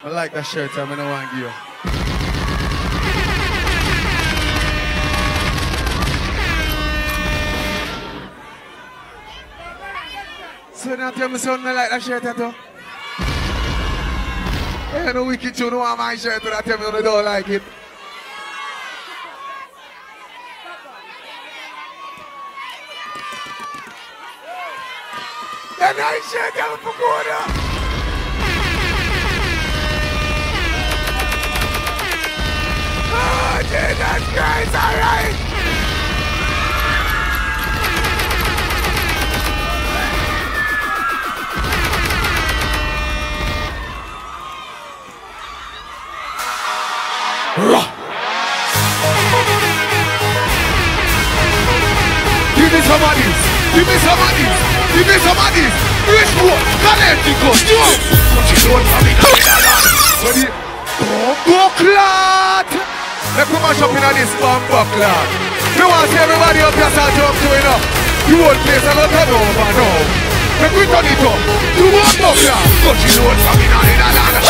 I like that shirt, I'm gonna want to give you. So now tell me something like that shirt at all. Yeah, no wicked you don't want my shirt, but I tell me you don't like it. That nice shirt, I'm for quarter. Oh, Jesus Christ, all right. Give me some of this. Give me some of this. Give me some of this. Richwood, Connecticut. What you doing for me? Ready? Bumbo clot. Let's put my shop in on this bumbo clot. We want to see everybody up here start jump to it up. The whole place I got turn over now. Make we turn it up. The bumbo clot. What you doing for me?